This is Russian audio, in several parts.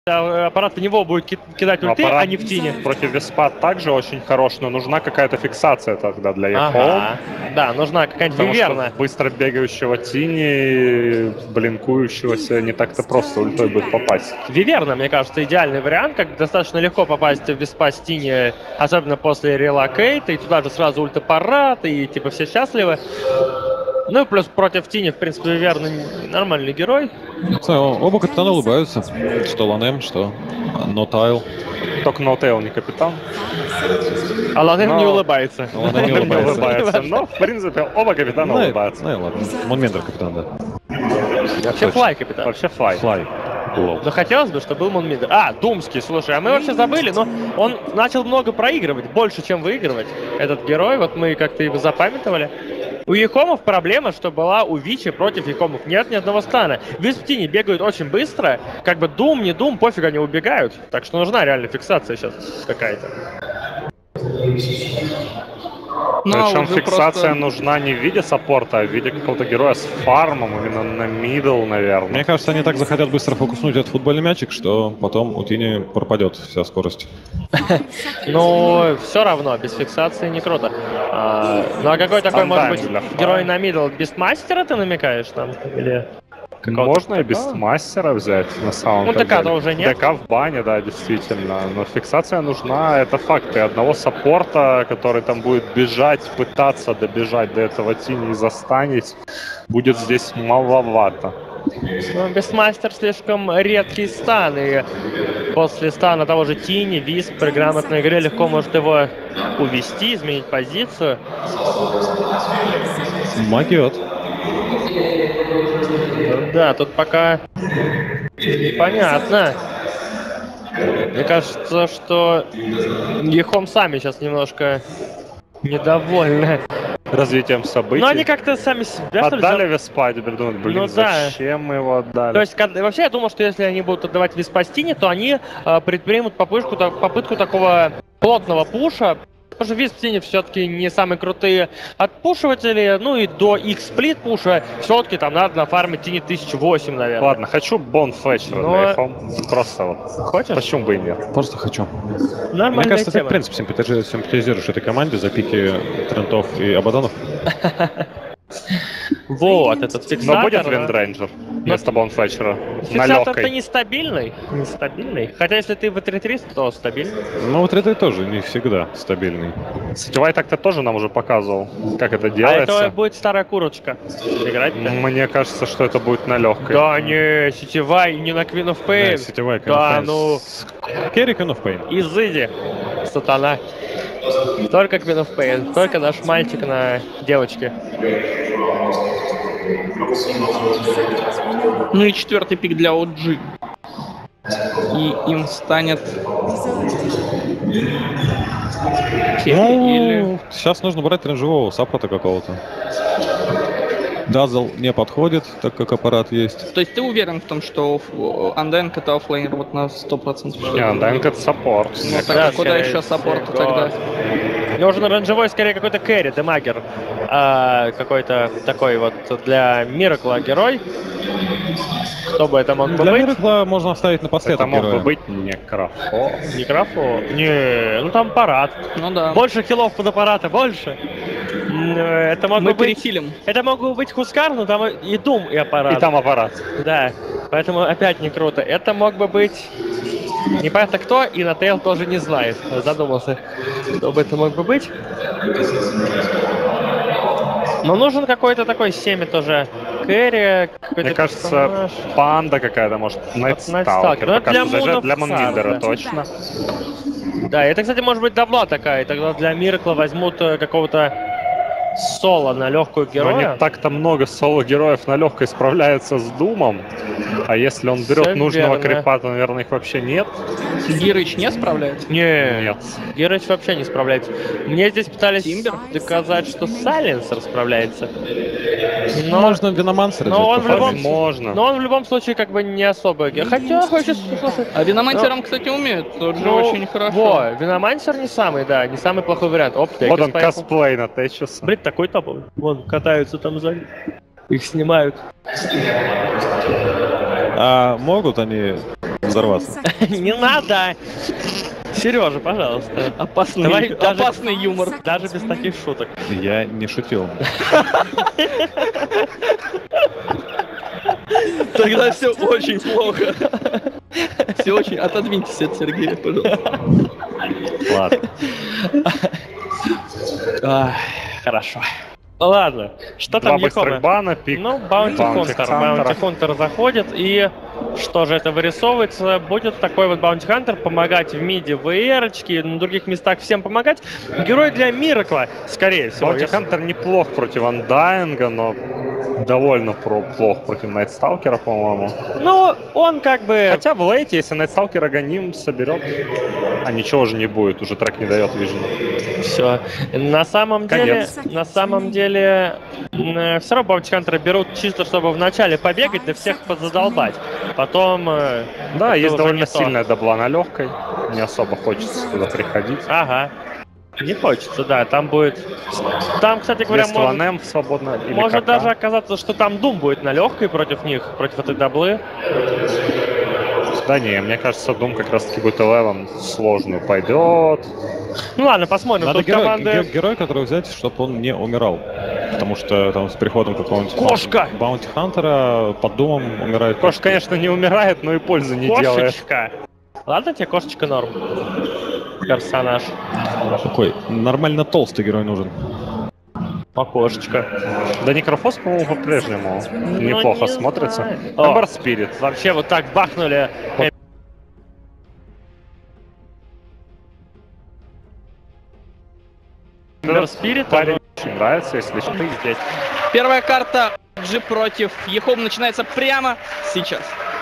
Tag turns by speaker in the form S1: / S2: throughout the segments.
S1: аппарат в него будет кидать ульты, а не в тени.
S2: Против Веспа также очень хорош, но нужна какая-то фиксация тогда для Ехом.
S1: Да, нужна какая-нибудь виверна.
S2: Быстро бегающего тени, блинкующегося, не так-то просто ультой будет попасть.
S1: Виверна, мне кажется, идеальный вариант, как достаточно легко попасть в Веспа с тени, особенно после релокейта, и туда же сразу ультапарат, и типа все счастливы. Ну и плюс против Тини, в принципе, Виверна нормальный герой.
S3: Оба капитана улыбаются. Что Ланем, что Нотайл.
S2: Только Нотайл не капитан.
S1: А Ланем не улыбается.
S3: Ланем не улыбается.
S2: Но, в принципе, оба капитана улыбаются.
S3: Ну и ладно. Монмендер капитан, да.
S1: Вообще Флай капитан.
S2: Вообще Флай.
S1: Но хотелось бы, чтобы был Монмидер. Думский, слушай, а мы вообще забыли, но он начал много проигрывать, больше, чем выигрывать. Этот герой, вот мы как-то его запамятовали. У Ехомов проблема, что была у Вичи против Ехомов. Нет ни одного стана. Висптини бегают очень быстро. Как бы Дум, не Дум, пофиг, они убегают. Так что нужна реально фиксация сейчас какая-то.
S2: Причем фиксация нужна не в виде саппорта, а в виде какого-то героя с фармом, именно на мидл, наверное.
S3: Мне кажется, они так захотят быстро фокуснуть этот футбольный мячик, что потом у Тини пропадет вся скорость.
S1: Но все равно, без фиксации не круто. Ну а какой такой может быть герой на мидл? Бестмастера ты намекаешь там? Или...
S2: Можно и Бестмастера взять, на самом деле.
S1: Ну, ДК-то уже нет.
S2: ДК в бане, да, действительно. Но фиксация нужна, это факт. И одного саппорта, который там будет бежать, пытаться добежать до этого Тини и застанить, будет здесь маловато.
S1: Ну, Бестмастер слишком редкий стан, и после стана того же Тини, Висп при грамотной игре легко может его увести, изменить позицию.
S3: Магиот.
S1: Да, тут пока непонятно. Мне кажется, что Ехом сами сейчас немножко недовольны
S2: развитием событий.
S1: Но они как-то сами себя
S2: отдали Веспа, теперь думают, блин, ну, зачем мы его отдали?
S1: То есть, вообще, я думал, что если они будут отдавать Веспа Тини, то они предпримут попытку такого плотного пуша. Потому что Висп Тини все-таки не самые крутые отпушиватели, ну и до их сплит пуша все-таки там надо нафармить Тини 1008, наверное.
S2: Ладно, хочу Бон Флетчера для Ехом. Просто вот.
S1: Хочешь?
S2: Почему бы и нет?
S3: Просто хочу.
S1: Нормальная
S3: Мне кажется,
S1: тема.
S3: ты в принципе симпатизируешь этой команде за пики Трентов и Абадонов.
S1: Вот, этот фиксатор.
S2: Но будет Виндрейнджер вместо Бон Флетчера.
S1: Фиксатор-то нестабильный. Нестабильный. Хотя если ты в 3-3, то стабильный.
S3: Ну, вот это тоже не всегда стабильный.
S2: Сетевай так-то тоже нам уже показывал, как это
S1: А
S2: делается.
S1: это будет старая курочка. Играть-то?
S2: Мне кажется, что это будет на легкой.
S1: Да не, сетевай не на Queen of Pain.
S3: Да, сетевай Queen
S1: да,
S3: of Pain.
S1: ну...
S3: Керри Queen of Pain.
S1: Изыди, сатана. Только Queen of Pain, только наш мальчик на девочке.
S4: Ну и 4-й пик для OG. И им станет...
S3: Ну, сейчас нужно брать рейнджевого саппорта какого-то. Дазл не подходит, так как аппарат есть.
S4: То есть ты уверен в том, что Undying это оффлейнер вот на 100%?
S2: Не, Undying это саппорт.
S4: Ну тогда куда еще саппорт тогда?
S1: Мне нужен рейнджевой, скорее, какой-то кэрри, демагер. Какой-то такой вот для Миракла герой. Кто бы это мог бы быть?
S3: Для Миракла можно оставить напоследок
S2: это мог
S3: героя.
S2: бы быть Некрофо.
S1: Некрофо? Не, ну там аппарат.
S4: Ну да.
S1: Больше хилов под аппарата, больше. Это мог
S4: Мы
S1: бы быть...
S4: перехилим.
S1: Это мог бы быть Хускар, но там и Дум, и аппарат.
S2: И там аппарат.
S1: Да, поэтому опять не круто. Это мог бы быть... Непонятно кто, и Натейл тоже не знает. Задумался, кто бы это мог бы быть. Но нужен какой-то такой семя тоже. Кэрри,
S2: мне кажется, панда какая-то, может, Найтсталкер. Для Монминдера точно.
S1: Да, это, кстати, может быть дабла такая. И тогда для Миракла возьмут какого-то соло на легкую героя.
S2: Но не так-то много соло-героев на легкой справляются с Думом. А если он берет
S1: Всё
S2: нужного
S1: верно.
S2: крипа, то, наверное, их вообще нет.
S4: Гирыч не справляется?
S1: Нет. Герыч вообще не справляется. Мне здесь пытались доказать, что Сайленсер справляется. Но...
S3: Можно Виномансера
S1: Но он,
S2: Можно.
S1: но он в любом случае как бы не особо... Хотя, хочешь, слушай...
S4: А Виномансером, кстати, умеют. Тот же очень хорошо.
S1: Во, Виномансер не самый, да, не самый плохой вариант. Оп,
S2: Вот он, косплей на Течуса.
S1: Блин, такой топовый. Вон, катаются там сзади. Их снимают.
S3: А могут они взорваться.
S1: Не надо! Сережа, пожалуйста.
S4: Опасный,
S1: Давай
S4: опасный юмор.
S1: Даже без таких шуток.
S3: Я не шутил.
S4: Тогда все очень плохо. Все очень... Отодвиньтесь от Сергея, пожалуйста.
S3: Ладно.
S1: Хорошо. Ладно, что
S2: Два
S1: там
S2: быстрых
S1: Ехома?
S2: бана, пик.
S1: Ну, Баунти Хантер. Баунти Хантер заходит, и что же это вырисовывается? Будет такой вот Баунти Хантер помогать в миде, в эр-очке, на других местах всем помогать. Герой для Миракла, скорее всего.
S2: Баунти Хантер неплох против Андайнга, но довольно плох против Найтсталкера, по-моему.
S1: Ну, он как бы...
S2: Хотя в лейте, если Найтсталкера гоним соберет, а ничего уже не будет, уже трек не дает вижен.
S1: Все. На самом деле,
S2: Конец.
S1: все равно Баунти Хантера берут чисто, чтобы вначале побегать, да всех подзадолбать. Потом...
S2: Да, есть
S1: уже
S2: довольно
S1: не то.
S2: сильная дабла на легкой. Не особо хочется туда приходить.
S1: Ага. Не хочется, да, там будет... Там, кстати говоря,
S2: Есть
S1: может,
S2: Ванем свободно. Или
S1: может
S2: КК.
S1: даже оказаться, что там Дум будет на легкой против них, против этой даблы.
S2: Да не, мне кажется, Дум как раз таки будет левом сложную пойдет.
S1: Ну ладно, посмотрим.
S3: Надо
S1: Тут команды...
S3: герой, который взять, чтобы он не умирал. Потому что там с приходом какого-нибудь
S1: Кошка!
S3: Баунти Хантера под думом умирает.
S2: Кош, конечно, не умирает, но и пользы не делает.
S1: Кошечка. Ладно, тебе кошечка норм. Персонаж.
S3: Такой нормально толстый герой нужен.
S1: Кошечка.
S2: Да Некрофос, по-моему, по-прежнему неплохо
S1: не
S2: смотрится.
S1: знаю.
S2: Эмбер Спирит.
S1: Вообще вот так бахнули. Эмбер Спирит.
S2: Парень очень нравится, если что.
S1: Здесь.
S4: Первая карта G против Ехом начинается прямо сейчас.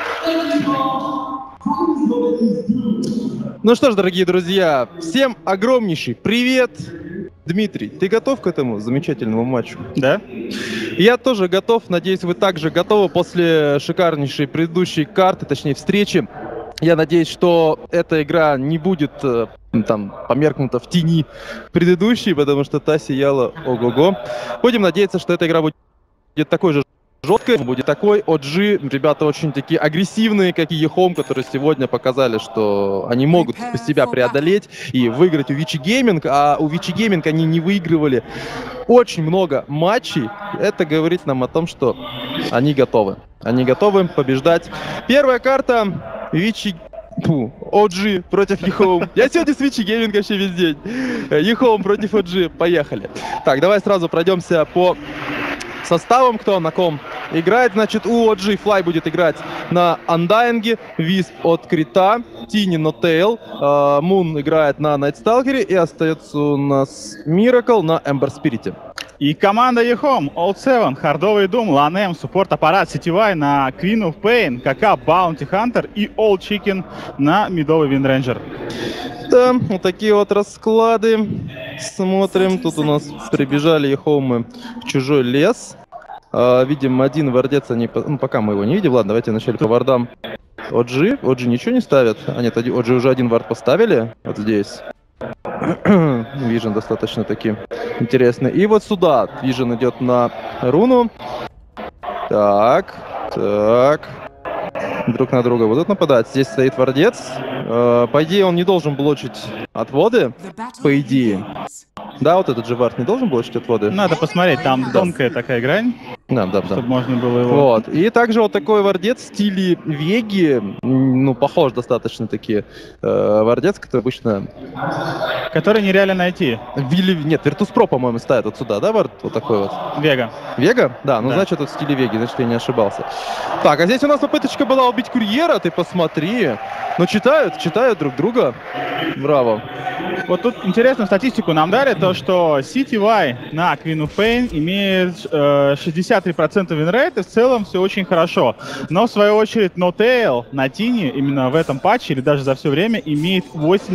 S5: Ну что ж, дорогие друзья, всем огромнейший привет! Дмитрий, ты готов к этому замечательному матчу?
S6: Да?
S5: Я тоже готов, надеюсь, вы также готовы после шикарнейшей предыдущей карты, точнее встречи. Я надеюсь, что эта игра не будет там померкнута в тени предыдущей, потому что та сияла ого-го. Будем надеяться, что эта игра будет такой же жесткой, будет такой. OG, ребята очень такие агрессивные, как и Ехом, которые сегодня показали, что они могут себя преодолеть и выиграть у Вичи Гейминг, а у Вичи Гейминг они не выигрывали очень много матчей. Это говорит нам о том, что они готовы. Они готовы побеждать. Первая карта Вичи... OG против Ехом. Я сегодня с Вичи Гейминг вообще весь день. Ехом против OG. Поехали. Так, давай сразу пройдемся по составом, кто на ком играет. Значит, у OG Fly будет играть на Undying, Wisp от Крита, Tini Notale, Moon играет на Найтсталкере, и остается у нас Miracle на Ember Spirit.
S6: И команда Ехом, Old Seven, Хардовый Дум, Ланем, Суппорт Аппарат, Сетевай на Queen of Pain, КК, Bounty Hunter и Old Chicken на Медовый Виндрейнджер.
S5: Да, вот такие вот расклады. Смотрим, тут у нас прибежали Ехомы в чужой лес. Видим, один вардец, они... Ну, пока мы его не видим. Ладно, давайте вначале по вардам. OG ничего не ставят. А нет, OG уже один вард поставили. Вот здесь. Вижен достаточно таки интересный. И вот сюда Вижен идет на руну. Так. Друг на друга будут нападать. Здесь стоит вардец. По идее, он не должен блочить отводы. По идее. Да, вот этот же вард не должен блочить отводы.
S6: Надо посмотреть, там тонкая такая грань,
S5: Да.
S6: чтобы можно было его...
S5: Вот. И также вот такой вардец в стиле Веги. Ну, похож достаточно таки вардец, который обычно...
S6: Который нереально найти.
S5: Нет, Virtus.pro, по-моему, ставят вот сюда, да, вард? Вот такой вот.
S6: Вега.
S5: Вега? Да, ну
S6: Да.
S5: значит, вот в стиле Веги, значит, я не ошибался. Так, а здесь у нас попыточка была убить курьера, ты посмотри. Ну, читают друг друга. Браво.
S6: Вот тут интересную статистику нам дали, то что CTY на Queen of Pain имеет 63% винрейт, и в целом все очень хорошо. Но в свою очередь Notale на Tini именно в этом патче или даже за все время имеет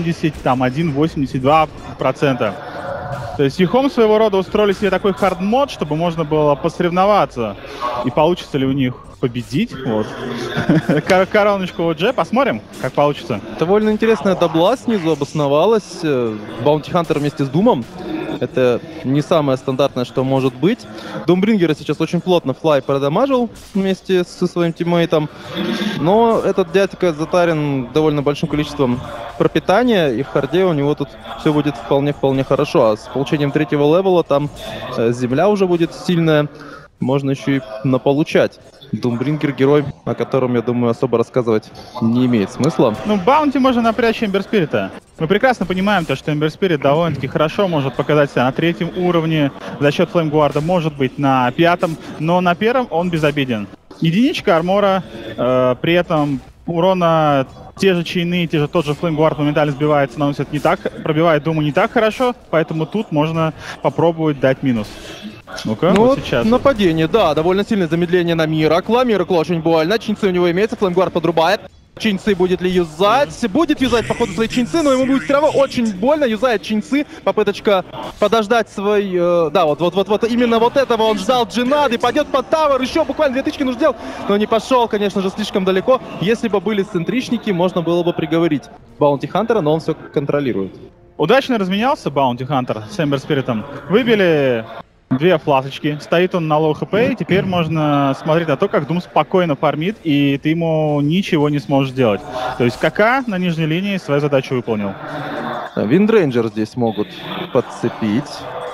S6: 81-82%. То есть Ехом своего рода устроили себе такой хард-мод, чтобы можно было посоревноваться. И получится ли у них победить. Вот. Короночку OG. Посмотрим, как получится.
S5: Довольно интересная дабла снизу обосновалась. Баунти Хантер вместе с Думом. Это не самое стандартное, что может быть. Думбрингера сейчас очень плотно Флай продамажил вместе со своим тиммейтом. Но этот дядька затарен довольно большим количеством пропитания, и в харде у него тут все будет вполне хорошо. А с получением 3-го левела там земля уже будет сильная. Можно еще и наполучать. Думбрингер герой, о котором, я думаю, особо рассказывать не имеет смысла.
S6: Ну, Баунти можно напрячь Эмбер Спирита. Мы прекрасно понимаем, то, что Эмбер Спирит довольно-таки хорошо может показать себя на 3-м уровне, за счет Флеймгуарда может быть на 5-м, но на 1-м он безобиден. Единичка армора, при этом урона те же чайны, тот же Флеймгуард моментально сбивается, наносит не так, пробивает Думу не так хорошо, поэтому тут можно попробовать дать минус. Ну-ка,
S5: Ну,
S6: вот сейчас.
S5: нападение, да, довольно сильное замедление на Миракла. Миракл очень больно, чинцы у него имеется, Флеймгуард подрубает. Чинцы будет ли юзать? Будет юзать, походу, свои чинцы, но ему будет все равно очень больно. Юзает чинцы. Попыточка подождать свой... да, вот именно вот этого он ждал Джинады. Пойдет под тавер, еще буквально 2 тычки нужно сделать. Но не пошел, конечно же, слишком далеко. Если бы были центричники, можно было бы приговорить Баунти Хантера, но он все контролирует.
S6: Удачно разменялся Баунти Хантер с Эмбер Спиритом. Выбили 2 фласочки, стоит он на лоу хп, и теперь можно смотреть на то, как Дум спокойно фармит, и ты ему ничего не сможешь сделать. То есть КК на нижней линии свою задачу выполнил.
S5: Виндрейнджер здесь могут подцепить.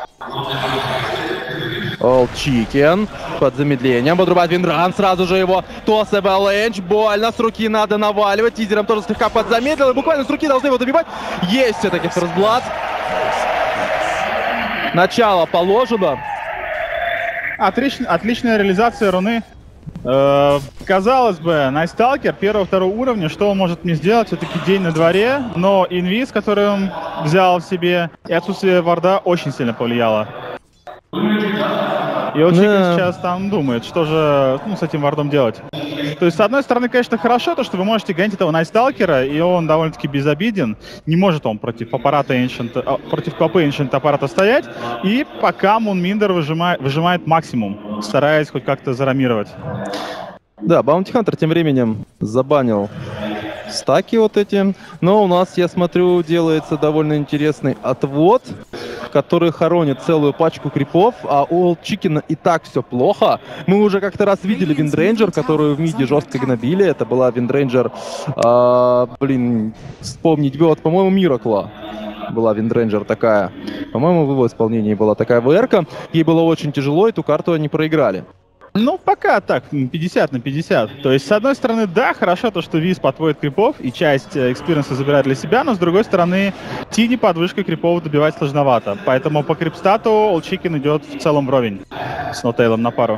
S5: All Chicken под замедлением. Подрубает Виндран, сразу же его тос Avalanche. Больно, с руки надо наваливать. Тизером тоже слегка подзамедлил, и буквально с руки должны его добивать. Есть все-таки First Blood. Начало положено.
S6: Отличная реализация руны. Казалось бы, Найсталкер 1-2 уровня, что он может мне сделать? Все-таки день на дворе, но инвиз, который он взял в себе, и отсутствие варда очень сильно повлияло. И вот сейчас там думает, что же с этим вардом делать. То есть, с одной стороны, конечно, хорошо, то, что вы можете гонять этого Найсталкера, и он довольно-таки безобиден. Не может он против аппарата Ancient, против КП Ancient аппарата стоять. И пока Мунминдер выжимает максимум, стараясь хоть как-то зарамировать.
S5: Да, Баунти Хантер тем временем забанил стаки вот эти. Но у нас, я смотрю, делается довольно интересный отвод, который хоронит целую пачку крипов, а у All Chicken и так все плохо. Мы уже как-то раз видели Виндрейнджер, которую в миде жестко гнобили. Это была Виндрейнджер, вспомнить бы, вот, по-моему, Миракла была Виндрейнджер такая. По-моему, в его исполнении была такая ВР-ка. Ей было очень тяжело, эту карту они проиграли.
S6: Ну, пока так, 50 на 50. То есть, с одной стороны, да, хорошо то, что Виз подводит крипов и часть экспириенса забирает для себя, но с другой стороны, Тини под вышкой крипов добивать сложновато. Поэтому по крипстату All Chicken идет в целом вровень с Нотейлом на пару.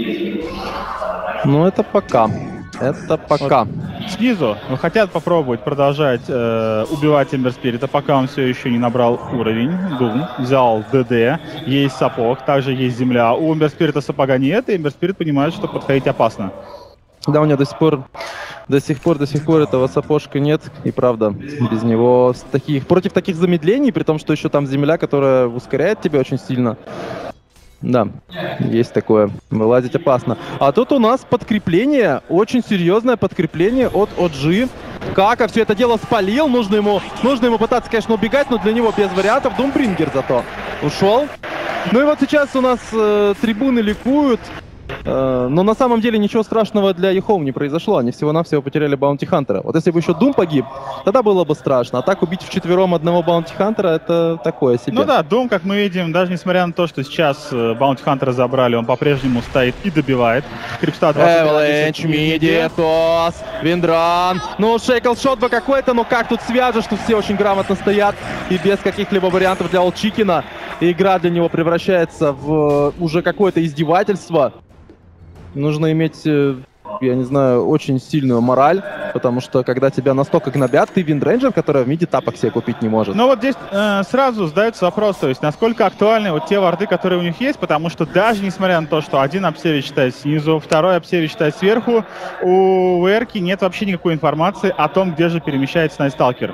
S5: Ну, это пока. Это пока.
S6: Вот снизу хотят попробовать продолжать убивать Эмбер Спирита, пока он все еще не набрал уровень. Дум взял ДД, есть сапог, также есть земля. У Эмбер Спирита сапога нет, и Эмбер Спирит понимает, что подходить опасно.
S5: Да, у него до сих пор этого сапожка нет. И правда, без него против таких замедлений, при том, что еще там земля, которая ускоряет тебя очень сильно. Да, есть такое. Вылазить опасно. А тут у нас подкрепление, очень серьезное подкрепление от OG. Кака все это дело спалил. Нужно ему пытаться, конечно, убегать, но для него без вариантов. Думбрингер зато ушел. Ну и вот сейчас у нас трибуны ликуют. Но на самом деле ничего страшного для Ехом не произошло. Они всего-навсего потеряли Баунти Хантера. Вот если бы еще Дум погиб, тогда было бы страшно. А так убить вчетвером одного Баунти Хантера, это такое себе.
S6: Ну да, Дум, как мы видим, даже несмотря на то, что сейчас Баунти Хантера забрали, он по-прежнему стоит и добивает. Крипстат 20.
S5: Avalanche, миди, тос, Виндран. Ну, шейкл-шот бы какой-то, но как тут свяжешь, тут все очень грамотно стоят. И без каких-либо вариантов для All Chicken. Игра для него превращается в уже какое-то издевательство. Нужно иметь, я не знаю, очень сильную мораль, потому что когда тебя настолько гнобят, ты Виндрейнджер, который в миде тапок себе купить не может.
S6: Но вот здесь сразу задается вопрос, то есть насколько актуальны вот те варды, которые у них есть, потому что даже несмотря на то, что один обсервис читает снизу, второй обсервис читает сверху, у ВРки нет вообще никакой информации о том, где же перемещается Найсталкер.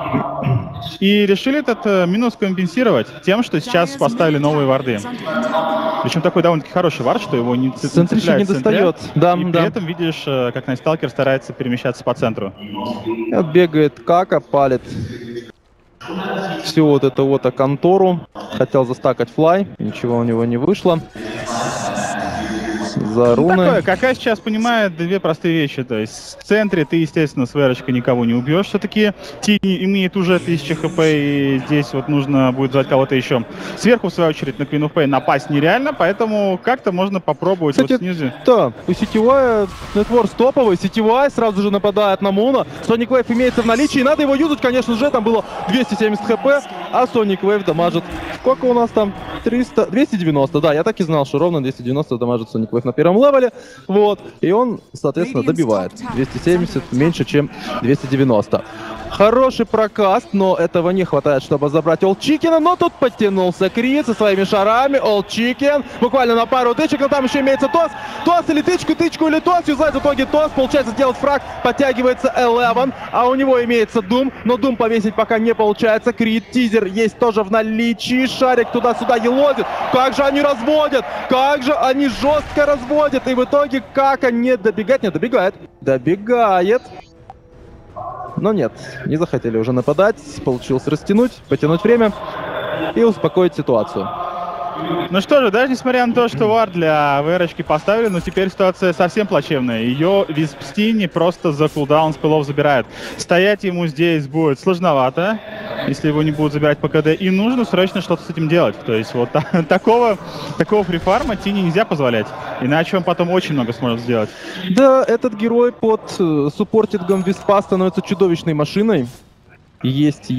S6: И решили этот минус компенсировать тем, что сейчас поставили новые варды. Причем такой довольно-таки хороший вард, что его не цепляет
S5: не достает. Да,
S6: и при этом видишь, как Найсталкер старается перемещаться по центру.
S5: Вот бегает Кака, палит всю вот эту вот контору. Хотел застакать флай, ничего у него не вышло. За руны.
S6: Такое, какая сейчас понимает две простые вещи. То есть в центре ты, естественно, с ВРочкой никого не убьешь. Все-таки Тини имеет уже 1000 хп, и здесь вот нужно будет звать кого-то еще. Сверху, в свою очередь, на Queen of Pain напасть нереально, поэтому как-то можно попробовать.
S5: Кстати,
S6: вот снизу.
S5: Да, у сетевая Networks топовый, сетевая сразу же нападает на Муна. Sonic Wave имеется в наличии, и надо его юзать, конечно же, там было 270 хп, а Sonic Wave дамажит. Сколько у нас там? 300... 290, да, я так и знал, что ровно 290 дамажит Sonic Wave на первом левеле, вот, и он, соответственно, добивает. 270 меньше, чем 290. Хороший прокаст, но этого не хватает, чтобы забрать Олдчикена, но тут подтянулся Крид со своими шарами. Олдчикен буквально на пару тычек, но там еще имеется Тос. Тос или тычку, тычку или Тос, юзает в итоге Тос, получается сделать фраг, подтягивается Элеван, а у него имеется Дум, но Дум повесить пока не получается. Крид, тизер есть тоже в наличии, шарик туда-сюда елозит. Как же они разводят, как же они жестко разводят, и в итоге как они добегать, не добегает, добегает. Но нет, не захотели уже нападать, получилось растянуть, потянуть время и успокоить ситуацию.
S6: Ну что же, даже несмотря на то, что вар для ВРочки поставили, но теперь ситуация совсем плачевная. Ее Виспстини просто за кулдаун с пылов забирает. Стоять ему здесь будет сложновато, если его не будут забирать по КД. И нужно срочно что-то с этим делать. То есть вот такого фрифарма Тини нельзя позволять. Иначе он потом очень много сможет сделать.
S5: Да, этот герой под суппортингом Виспа становится чудовищной машиной. Есть.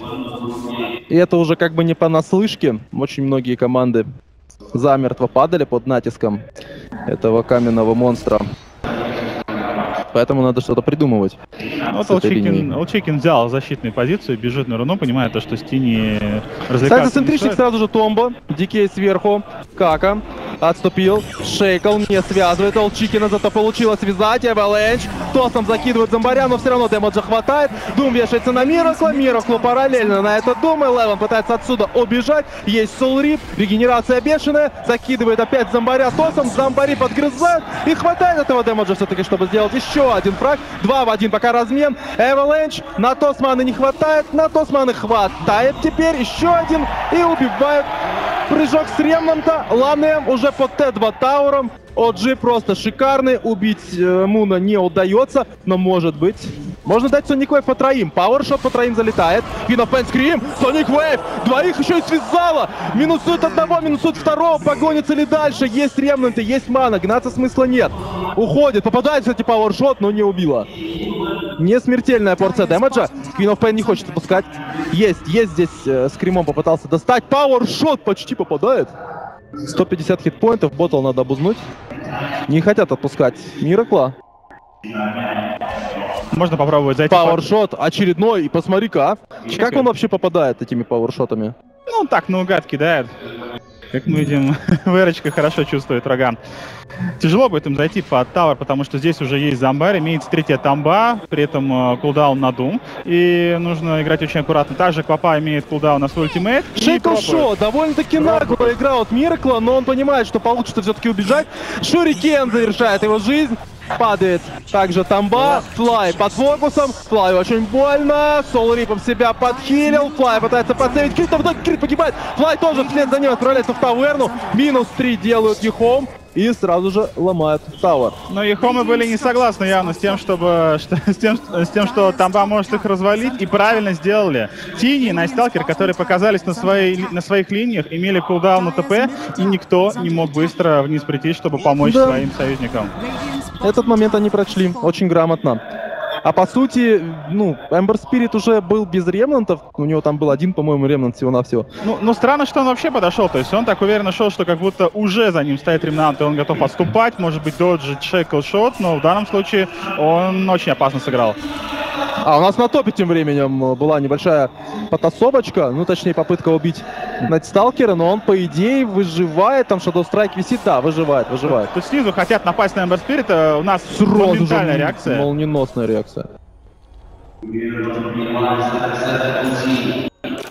S5: И это уже как бы не понаслышке. Очень многие команды замертво падали под натиском этого каменного монстра. Поэтому надо что-то придумывать.
S6: Вот Олдчикен взял защитную позицию, бежит на руну, понимает то, что Стини развлекаться.
S5: Центричник сразу же Томбо, Дикей сверху, Кака, отступил, Шейкл не связывает Олдчикена, зато получилось связать, Эваленч, Тосом закидывает зомбаря, но все равно демеджа хватает, Дум вешается на Мираклу параллельно на это Дум, Элеван пытается отсюда убежать, есть Soul Rip, регенерация бешеная, закидывает опять зомбаря Тосом, зомбари подгрызают, и хватает этого демеджа все-таки, чтобы сделать еще один фраг, 2 в 1 пока размен, Эваленч, на Тос маны не хватает, на Тос маны хватает теперь, еще один, и убивает. Прыжок с ремнем-то, Ланем уже под Т2 тауром, OG просто шикарный, убить Муна не удается, но может быть. Можно дать Sonic Wave по троим, пауэршот по троим залетает, Queen of Pain Scream, Sonic Wave, двоих еще и связала, минусует одного, минусует второго, погонится ли дальше, есть ремнанты, есть мана, гнаться смысла нет, уходит, попадает, кстати, пауэршот, но не убила. Не смертельная порция дэмэджа, Queen of Pain не хочет отпускать, есть здесь скримом попытался достать, пауэршот почти попадает. 150 хитпоинтов, ботл надо обузнуть. Не хотят отпускать Миракла.
S6: Можно попробовать зайти.
S5: Пауэршот очередной, и посмотри-ка, как он вообще попадает этими пауэршотами?
S6: Ну, так наугад кидает. Как мы видим, ВРочка хорошо чувствует врага. Тяжело будет им зайти под тавер, потому что здесь уже есть зомбарь, имеется третья тамба, при этом кулдаун на Дум. И нужно играть очень аккуратно. Также Квапа имеет кулдаун на свой ультимейт.
S5: Шейкл Шо довольно-таки нагло играл от Миракла, но он понимает, что получится все-таки убежать. Шурикен завершает его жизнь. Падает также тамба, Флай под фокусом, Флай очень больно, Soul Rip'ом себя подхилил, Флай пытается подсейвить Крит, но в итоге Крит погибает, Флай тоже вслед за ним отправляется в таверну, -3 делают Ехом и сразу же ломают Тауэр.
S6: Но Ехомы были не согласны явно с тем, что тамба может их развалить, и правильно сделали. Тини и Найсталкер, которые показались на своих линиях, имели кулдаун на ТП, и никто не мог быстро вниз прийти, чтобы помочь своим союзникам.
S5: Этот момент они прочли очень грамотно. А по сути, ну, Эмбер Спирит уже был без ремнантов. У него там был один, по-моему, ремнант всего-навсего.
S6: Ну, странно, что он вообще подошел. То есть он так уверенно шел, что как будто уже за ним стоит ремнант, и он готов отступать, может быть, доджить шейкл-шот, но в данном случае он очень опасно сыграл.
S5: А у нас на топе тем временем была небольшая потасовочка, ну, точнее, попытка убить Найтсталкера, но он, по идее, выживает, там Shadow Strike висит, да, выживает.
S6: Тут снизу хотят напасть на Эмбер Спирита, у нас моментальная реакция.
S5: Молниеносная реакция.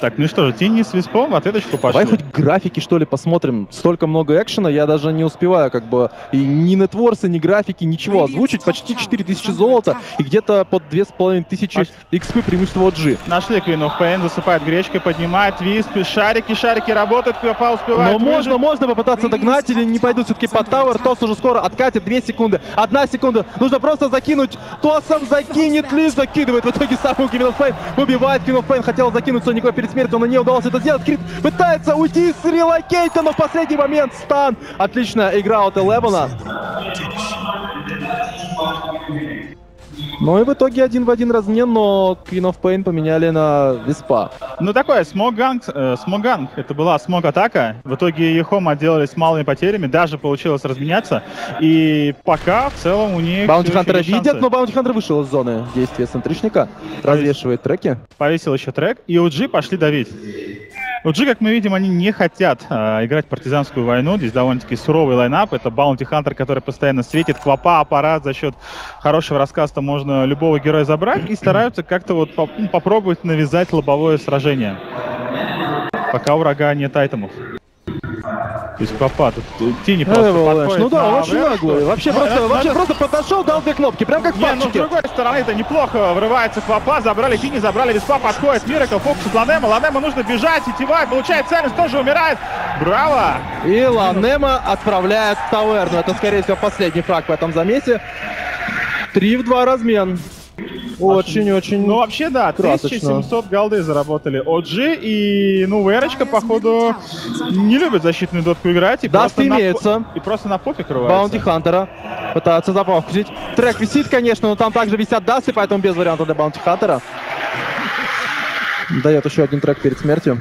S6: Так, ну что же, Тини с Виспом в ответочку пошли.
S5: Давай хоть графики, что ли, посмотрим. Столько много экшена, я даже не успеваю, как бы, и ни нетворсы, ни графики, ничего озвучить. Почти 4000 золота и где-то под 2500 XP преимущество OG.
S6: Нашли Queen of Pain, засыпает гречкой, поднимает Висп, шарики работают, Квапа успевает.
S5: Но можно попытаться догнать или не пойдут все-таки под тавер. Тос уже скоро откатит, 2 секунды, 1 секунда. Нужно просто закинуть. Тосом закинет ли? Закидывает в итоге саму Queen of Pain. Убивает Queen of Pain. Хотел закинуть Соник Вейв перед смертью, но не удалось это сделать. Крит пытается уйти с релокейта, но в последний момент стан. Отличная игра от Элевена. Ну и в итоге 1 в 1 размен, но Queen of Pain поменяли на Виспа.
S6: Ну такое, смоганг, это была смог-атака. В итоге Ехом отделались с малыми потерями, даже получилось разменяться. И пока в целом у них...
S5: Баунти Хантера видят, но Баунти Хантер вышел из зоны действия центричника. Развешивает треки.
S6: Повесил еще трек, и OG пошли давить. OG, как мы видим, они не хотят играть в партизанскую войну. Здесь довольно-таки суровый лайнап. Это Баунти Хантер, который постоянно светит. Квапа, аппарат. За счет хорошего раскаста можно любого героя забрать. И стараются как-то вот попробовать навязать лобовое сражение. Пока у врага нет айтемов. То есть Квапа тут Тини просто подходит.
S5: Ну да,
S6: на
S5: очень
S6: вверх.
S5: наглый. Вообще просто подошел, дал 2 кнопки. Прям как в
S6: Не, ну с
S5: папчике.
S6: другой стороны, это неплохо. Врывается Квапа, забрали Тини, забрали Виспа, подходит Миракл, фокус от Ланема. Ланема нужно бежать, сетевая, получает цельность, тоже умирает. Браво!
S5: И Ланема отправляет в таверну. Это, скорее всего, последний фраг в этом замесе. 3 в 2 размен. Очень-очень.
S6: Ну вообще да,
S5: красочно.
S6: 1700 голды заработали OG, и ну Верочка, походу, не любит защитную дотку играть. И
S5: Даст
S6: просто
S5: имеется.
S6: И просто на пофиг
S5: Баунти
S6: рвается.
S5: Хантера пытаются запахнуть. Трек висит, конечно, но там также висят дасты, поэтому без вариантов для Баунти Хантера. Дает еще один трек перед смертью.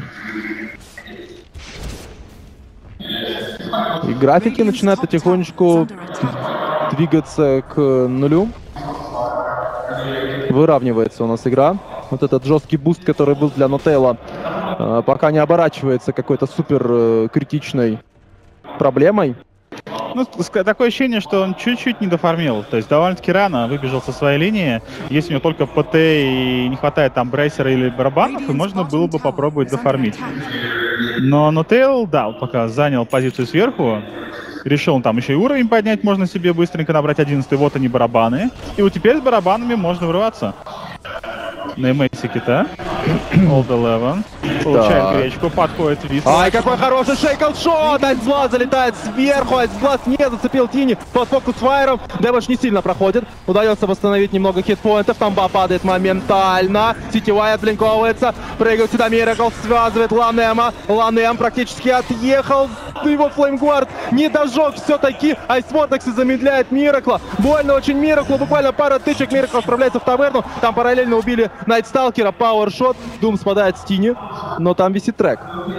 S5: И графики начинают потихонечку двигаться к нулю. Выравнивается у нас игра. Вот этот жесткий буст, который был для Нотейла, пока не оборачивается какой-то супер критичной проблемой.
S6: Ну, такое ощущение, что он чуть-чуть не дофармил. То есть довольно-таки рано выбежал со своей линии. Если у него только ПТ и не хватает там брейсера или барабанов, и можно было бы попробовать дофармить. Но Нотейл, да, пока занял позицию сверху. Решил там еще и уровень поднять, можно себе быстренько набрать 11-й. Вот они барабаны. И вот теперь с барабанами можно врываться. На Мексике-то. Old Eleven. Получает гречку, подходит Виспа.
S5: Ай, какой хороший шейкл-шот! Айсбласт залетает сверху, Айсбласт не зацепил Тини под фокус-файром. Дэвэш не сильно проходит. Удается восстановить немного хитпоинтов. Тамба падает моментально. Сетевая отблинковывается. Прыгает сюда Миракл, связывает Ланема. Ланем практически отъехал. Его флеймгвард не дожег все-таки. Айсвортекс замедляет Миракла. Больно очень Мираклу. Буквально пара тычек. Миракл отправляется в таверну. Там параллельно убили Найтсталкера. Пауэршот. Дум спадает с Тини. Но там висит трек.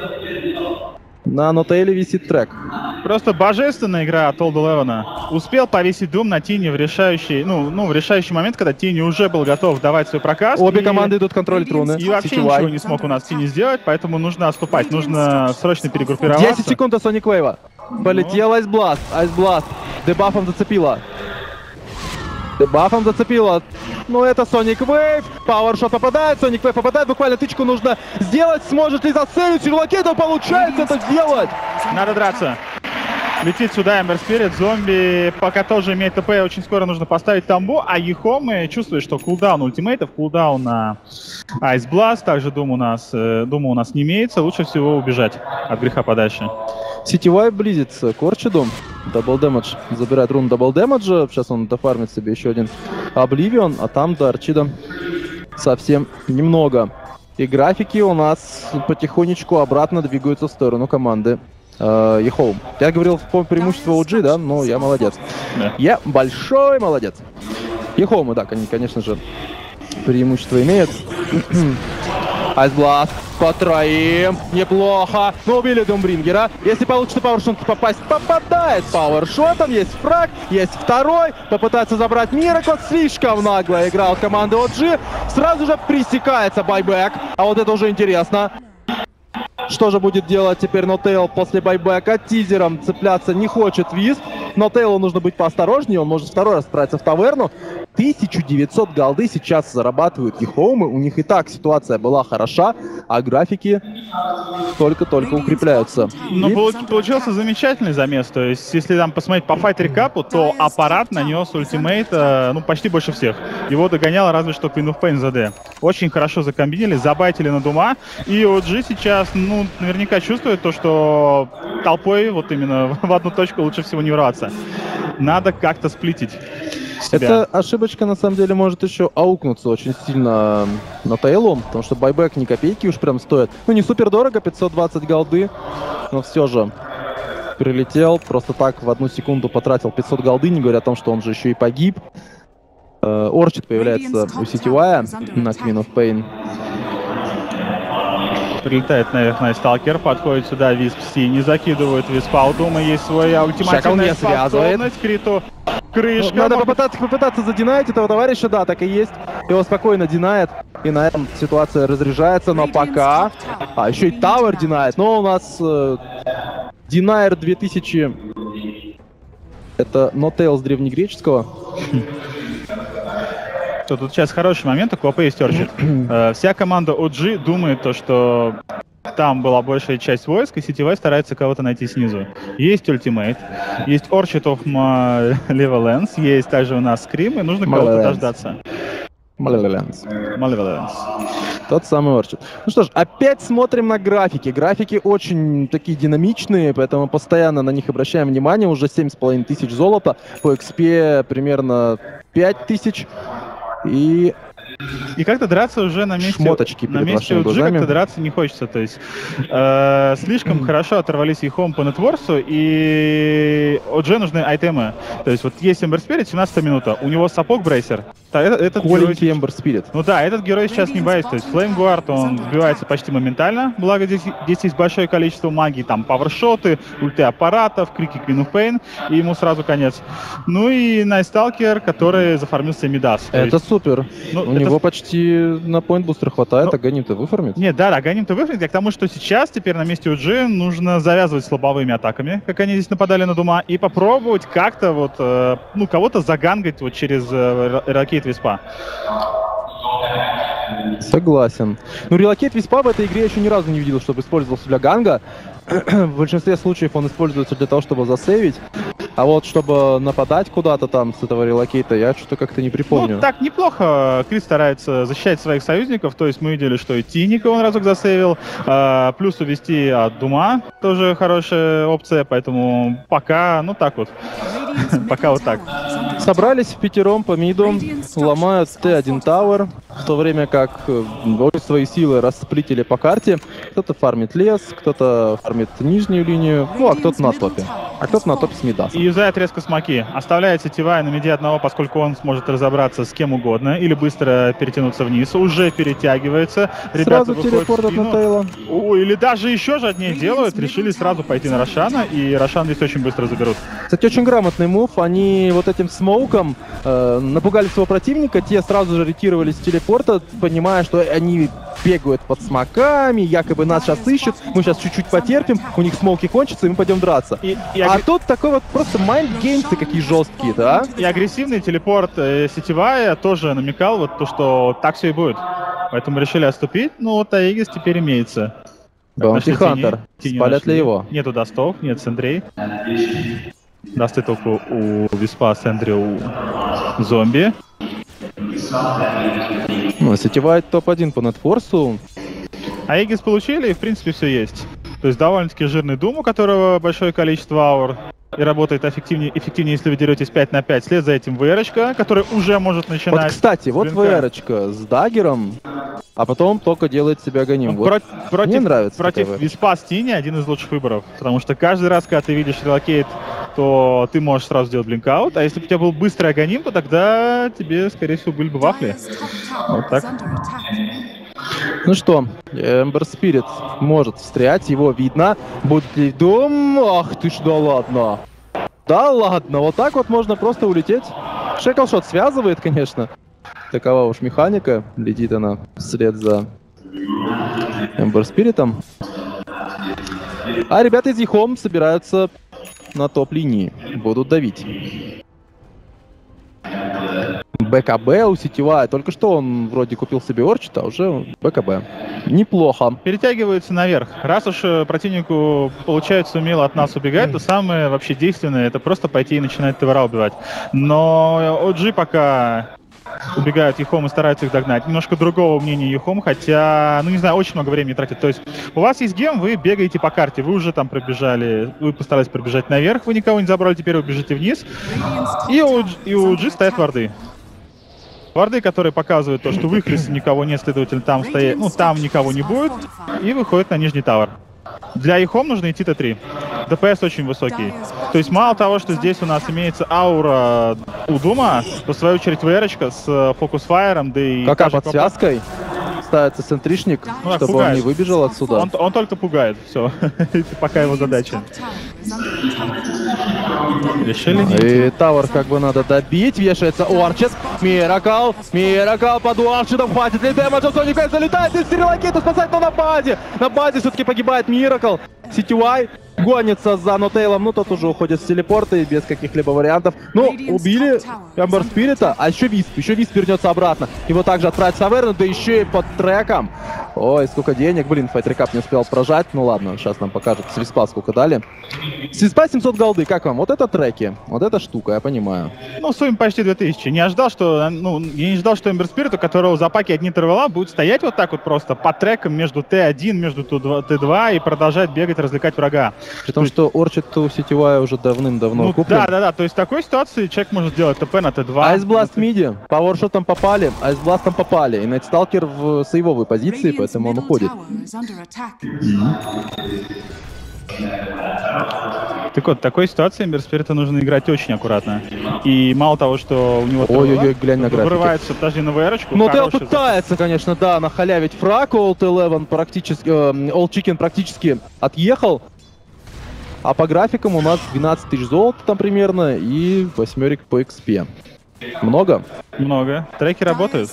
S5: На Нотейле висит трек.
S6: Просто божественная игра от Old Eleven. Успел повесить Дум на Тини в решающий, в решающий момент, когда Тини уже был готов давать свой прокаст.
S5: Обе команды идут контролить руны.
S6: И вообще
S5: Сетевай.
S6: ничего не смог у нас Тини сделать, поэтому нужно отступать. Нужно срочно перегруппироваться.
S5: 10 секунд до Соник Вейва. Полетел Айсбласт. Айсбласт. Дебафом зацепила. Дебафом зацепила. Ну это Соник Вейв. Пауэршот попадает. Соник Вейв попадает. Буквально тычку нужно сделать. Сможет ли зацелить? Релокейтом получается это сделать.
S6: Надо драться. Летит сюда Эмбер Спирит, зомби пока тоже имеет ТП, очень скоро нужно поставить тамбу, а Ехомы чувствует, что кулдаун ультимейтов, кулдаун на Ice Blast, также Дума у нас не имеется, лучше всего убежать от греха подальше.
S5: Сетевая близится к Орчиду. Дабл дэмэдж. Забирает рун дабл дэмэджа. Сейчас он дофармит себе еще один Обливион, а там до Орчида совсем немного. И графики у нас потихонечку обратно двигаются в сторону команды Ехоум. Я говорил по преимуществу OG, да? Ну, я молодец.
S6: Да.
S5: Я большой молодец. Ехоумы, да, они, конечно же, преимущество имеют. Айсбласт по троим. Неплохо. Но убили Думбрингера. Если получится пауэршотом попасть, попадает пауэршотом. Есть фраг, есть второй. Попытается забрать Миракл. Слишком наглая игра от команды OG. Сразу же пресекается байбэк. А вот это уже интересно. Что же будет делать теперь Нотейл после байбека? Тизером цепляться не хочет Висп. Но Тейлу нужно быть поосторожнее, он может второй раз отправиться в таверну. 1900 голды сейчас зарабатывают Ехоумы, у них и так ситуация была хороша, а графики только-только укрепляются.
S6: Ну,
S5: И
S6: получился замечательный замес. То есть, если там посмотреть по файт-рекапу, то аппарат нанес ультимейт, ну, почти больше всех. Его догонял разве что Queen of Pain ЗД. Очень хорошо закомбинили, забайтили на Дума. И OG сейчас, ну, наверняка чувствует то, что толпой вот именно в одну точку лучше всего не врываться. Надо как-то сплитить себя.
S5: эта ошибочка, на самом деле, может еще аукнуться очень сильно на Тейлу, потому что байбек ни копейки уж прям стоит. Ну, не супер дорого, 520 голды, но все же прилетел, просто так в 1 секунду потратил 500 голды, не говоря о том, что он же еще и погиб. Орчит появляется у Ситивая на Queen of Pain.
S6: Прилетает наверх Найсталкер, подходит сюда Висп Си, не закидывают Виспа. У Дума есть своя ультимативная
S5: Шакал не связывает.
S6: способность. Криту крышка.
S5: Надо
S6: может быть,
S5: попытаться задинать этого товарища, да, так и есть. Его спокойно динает, и на этом ситуация разряжается, но пока... А, еще и Тауэр динает, но у нас Динайер 2000... Это Нотейл с древнегреческого.
S6: Тут сейчас хороший момент, у КВП есть Орчит. Вся команда OG думает то, что там была большая часть войск, и Ситивай старается кого-то найти снизу. Есть ультимейт, есть Orchid of Malevolence, есть также у нас Скрим, и нужно кого-то дождаться. Malevolence.
S5: Тот самый Орчит. Ну что ж, опять смотрим на графики. Графики очень такие динамичные, поэтому постоянно на них обращаем внимание. Уже 7500 золота, по XP примерно 5000. И
S6: как-то драться уже на месте,
S5: шмоточки
S6: на
S5: перед
S6: месте
S5: вашими
S6: OG
S5: глазами.
S6: как-то драться не хочется. То есть слишком хорошо оторвались Ехом по нетворсу, и OG нужны айтемы. То есть вот есть Ember Spirit, 17 минута, у него сапог брейсер. Этот герой...
S5: Ember Spirit.
S6: Ну да, этот герой сейчас не боится. То есть Flame Guard, он сбивается почти моментально, благо здесь есть большое количество магии, там павершоты, ульты аппаратов, крики Queen of Pain, и ему сразу конец. Ну и Найсталкер, который зафармился Мидас.
S5: Это супер.
S6: Ну,
S5: у него почти на поинт-бустер хватает, а Ганим-то выфармит.
S6: Нет, да, Ганим-то выфармит. Я к тому, что сейчас теперь на месте OG нужно завязывать с лобовыми атаками, как они здесь нападали на Дума, и попробовать как-то вот, ну, кого-то загангать вот через релокейт Виспа.
S5: Согласен. Ну, релокейт Виспа в этой игре я еще ни разу не видел, чтобы использовался для ганга. В большинстве случаев он используется для того, чтобы засейвить. А вот чтобы нападать куда-то там с этого релокейта, я что-то как-то не припомню.
S6: Ну, так неплохо. Крис старается защищать своих союзников. То есть мы видели, что и Тиника он разок засейвил. Плюс увести от Дума тоже хорошая опция. Поэтому пока, ну так вот. Пока вот так.
S5: Собрались впятером по миду, ломают Т1 Тауэр, в то время как свои силы расплитили по карте. Кто-то фармит лес, кто-то фармит нижнюю линию, ну а кто-то на топе. А кто-то на топе с мида.
S6: И юзает резко смоки. Оставляет Ситивая на миде одного, поскольку он сможет разобраться с кем угодно или быстро перетянуться вниз. Уже перетягивается.
S5: Сразу телепорт на Тейла.
S6: Или даже еще жаднее делают. Решили сразу пойти на Рошана, и Рошан здесь очень быстро заберут.
S5: Кстати, очень грамотный мув. Они вот этим смоуком напугали своего противника. Те сразу же ретировались с телепорта, понимая, что они бегают под смоками, якобы нас сейчас ищут. Мы сейчас чуть-чуть потерпим, у них смоуки кончатся, и мы пойдем драться. А тут такой вот просто майндгеймсы какие жесткие, да?
S6: И агрессивный телепорт Ситивая тоже намекал вот то, что так все и будет. Поэтому решили отступить. Ну вот Аегис теперь имеется.
S5: Баунти Хантер. Спалят ли его?
S6: Нету дастов, нет Сэндрей. Дасты только у Виспа, Сэндри, у зомби.
S5: Ну, Ситивай топ-1 по нетфорсу.
S6: Аегис получили, и в принципе все есть. То есть довольно-таки жирный Дум, у которого большое количество аур. И работает эффективнее, если вы деретесь 5 на 5. Вслед за этим ВРочка, который уже может начинать.
S5: Вот, кстати, вот ВРочка с даггером, а потом только делает себя Ганим. Вот мне нравится.
S6: Против Виспа Стини один из лучших выборов. Потому что каждый раз, когда ты видишь релокейт, то ты можешь сразу сделать блинкаут. А если бы у тебя был быстрый Аганим, то тогда тебе, скорее всего, были бы вафли. Вот так.
S5: Ну что, Ember Spirit может встрять, его видно. Будет ли Дум? Ах ты ж, да ладно. Да ладно, вот так вот можно просто улететь. Шеклшот связывает, конечно. Такова уж механика. Летит она вслед за Ember Spirit'ом. А ребята из Ехом собираются на топ-линии. Будут давить. БКБ у сетевая. Только что он вроде купил себе Орчит, а уже БКБ. Неплохо.
S6: Перетягивается наверх. Раз уж противнику получается умело от нас убегать, то самое вообще действенное — это просто пойти и начинать ТВРа убивать. Но OG пока убегают Ехом и стараются их догнать. Немножко другого мнения Ехом, хотя, ну не знаю, очень много времени тратит. То есть у вас есть гем, вы бегаете по карте, вы уже там пробежали, вы постарались пробежать наверх, вы никого не забрали, теперь вы бежите вниз. И у OG стоят варды. Варды, которые показывают то, что в их лесу никого нет, следовательно, там стоит, ну там никого не будет, и выходит на нижний тавер. Для Ехом нужно идти Т3. ДПС очень высокий. То есть мало того, что здесь у нас имеется аура у Дума, то в свою очередь ВРочка с фокус-файером, да и...
S5: Какая под связкой? Ставится центришник,
S6: Ну, так,
S5: чтобы
S6: пугает.
S5: он не выбежал отсюда.
S6: Он только пугает, все. Это пока его задача. Решили не...
S5: И Тавер как бы надо добить, вешается Орчит. Миракл под Орчитом, хватит ли дэмэджа, Соник Бэйн залетает из стрелокита, спасать, но на базе. На базе все-таки погибает Миракл. Сетевай гонится за Нотейлом, ну тот уже уходит с телепорта и без каких-либо вариантов. Ну, убили Эмбер Спирита, а еще Висп вернется обратно. Его также отправят с Аверна, да еще и под треком. Ой, сколько денег, блин, Файтрикап не успел прожать. Ну ладно, сейчас нам покажут с Виспа сколько дали. С Виспа 700 голды, как вам? Вот это треки, вот эта штука, я понимаю.
S6: Ну, сумме почти 2000. Не ожидал, что, ну, я не ждал, что Эмбер Спирит, у которого за паки одни ТРВЛа, будет стоять вот так вот просто по трекам между Т1, между Т2 и продолжать бегать, развлекать врага.
S5: При том, что Орчит у сетевая уже давным-давно
S6: Ну,
S5: куплен.
S6: да. То есть в такой ситуации человек может сделать ТП на Т2.
S5: Айсбласт миди, пауэршотом попали, Айсбластом попали. И Найтсталкер в сейвовой позиции, поэтому он уходит.
S6: Так вот, в такой ситуации Эмбер Спирита нужно играть очень аккуратно. И мало того, что у него
S5: Ой-ой-ой, глянь на графики.
S6: вырывается, подожди, на ВРочку.
S5: Ну, Тейл пытается, конечно, да, нахалявить фраг. Олд Chicken практически отъехал. А по графикам у нас 12 тысяч золота там примерно и 8 по XP. Много?
S6: Много. Треки работают.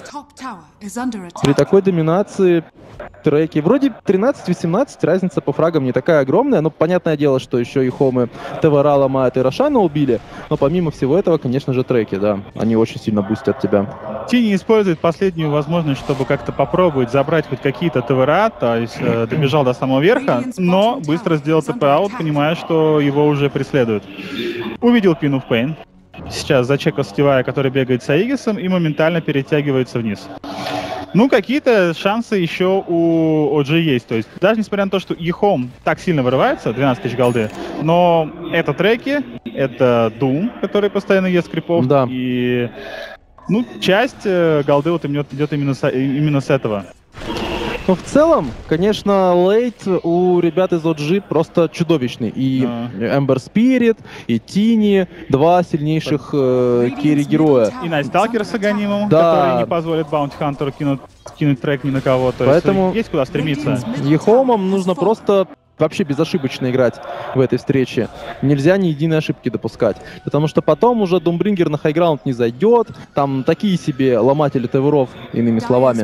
S5: При такой доминации треки. Вроде 13-18, разница по фрагам не такая огромная. Но понятное дело, что еще и Хомы ТВРа ломают и Рошана убили. Но помимо всего этого, конечно же, треки, да. Они очень сильно бустят тебя.
S6: Тини использует последнюю возможность, чтобы как-то попробовать забрать хоть какие-то ТВРа, то есть добежал до самого верха, но быстро сделал ТП-аут, понимая, что его уже преследуют. Увидел Queen of Pain. Сейчас зачекал Стивая, который бегает с Аигисом и моментально перетягивается вниз. Ну, какие-то шансы еще у OG есть. То есть, даже несмотря на то, что Ехом так сильно вырывается, 12 тысяч голды, но это треки, это Doom, который постоянно ест крипов,
S5: да.
S6: И ну, часть голды вот идет именно с этого.
S5: Но в целом, конечно, лейт у ребят из OG просто чудовищный. И Ember Spirit, и Тини, два сильнейших керри-героя.
S6: И Найтсталкер с Аганимом,
S5: да.
S6: который не позволит Баунти Хантеру кинуть трек ни на кого. То
S5: Поэтому
S6: есть куда стремиться.
S5: Ехомам нужно просто вообще безошибочно играть в этой встрече. Нельзя ни единой ошибки допускать. Потому что потом уже Думбрингер на хайграунд не зайдет. Там такие себе ломатели таверов, иными словами.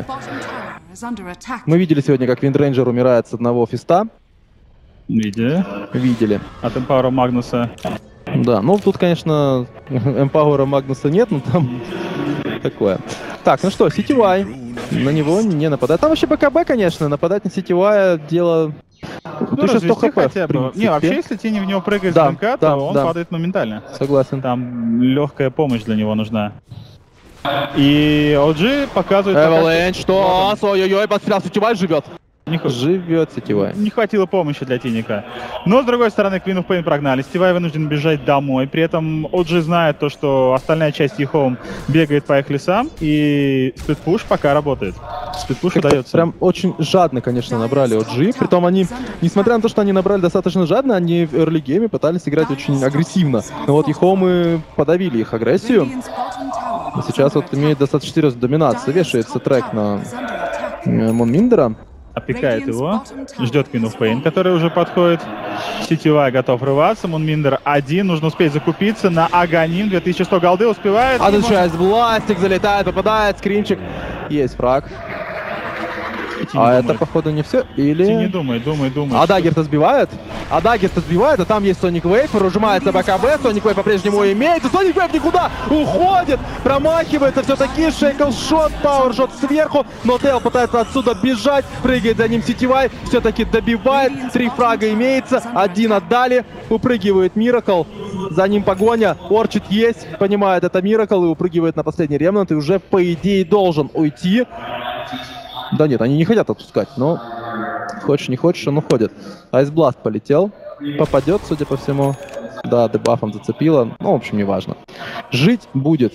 S5: Мы видели сегодня, как Виндрейнджер умирает с одного фиста. Видели.
S6: От Эмпауэра Магнуса.
S5: Да, ну тут, конечно, Эмпауэра Магнуса нет, но там такое. Так, ну что, Сетевай. На него не нападает. Там вообще БКБ, конечно, нападать на Сетевая дело...
S6: Ну,
S5: еще 100 хп,
S6: хотя бы. Не, вообще, если Тени в него прыгает
S5: да,
S6: с МК, то он падает моментально.
S5: Согласен.
S6: Там легкая помощь для него нужна. И OG показывает...
S5: Эваленч, что? Ой-ой-ой, подстрел, Сетевай живет. Живет Сетевай.
S6: Не хватило помощи для Тиника. Но, с другой стороны, Queen of Pain прогнали. Стивай вынужден бежать домой. При этом OG знает то, что остальная часть Ехом бегает по их лесам. И сплитпуш пока работает. Сплитпуш удается.
S5: Прям очень жадно, конечно, набрали OG. Притом они, несмотря на то, что они набрали достаточно жадно, они в early гейме пытались играть очень агрессивно. Но вот Ехомы подавили их агрессию. И сейчас вот имеет достаточно серьезную доминацию. Вешается трек на Монминдера.
S6: Опекает его. Ждет Queen of Pain, который уже подходит. Сетевая готов рваться. Мунминдер один. Нужно успеть закупиться на Аганим. 2100 голды успевает.
S5: А тут часть бластик залетает, попадает, скринчик. Есть фраг.
S6: Тини
S5: А это,
S6: думает.
S5: походу, не все?
S6: Тини
S5: Или...
S6: думает.
S5: А Даггер-то сбивает? А там есть Соник Вейв, ужимается БКБ, Соник Вейв по-прежнему имеется, Соник Вейв никуда уходит, промахивается все-таки, шейкл-шот, пауэр-шот сверху, но Тейл пытается отсюда бежать, прыгает за ним Ситивай, все-таки добивает, 3 фрага имеется, 1 отдали, упрыгивает Миракл, за ним погоня, Орчит есть, понимает это Миракл и упрыгивает на последний ремнант и уже по идее должен уйти. Да нет, они не хотят отпускать, но хочешь не хочешь, он уходит. Айсбласт полетел, попадет, судя по всему. Да, дебафом зацепило, ну, в общем, неважно. Жить будет.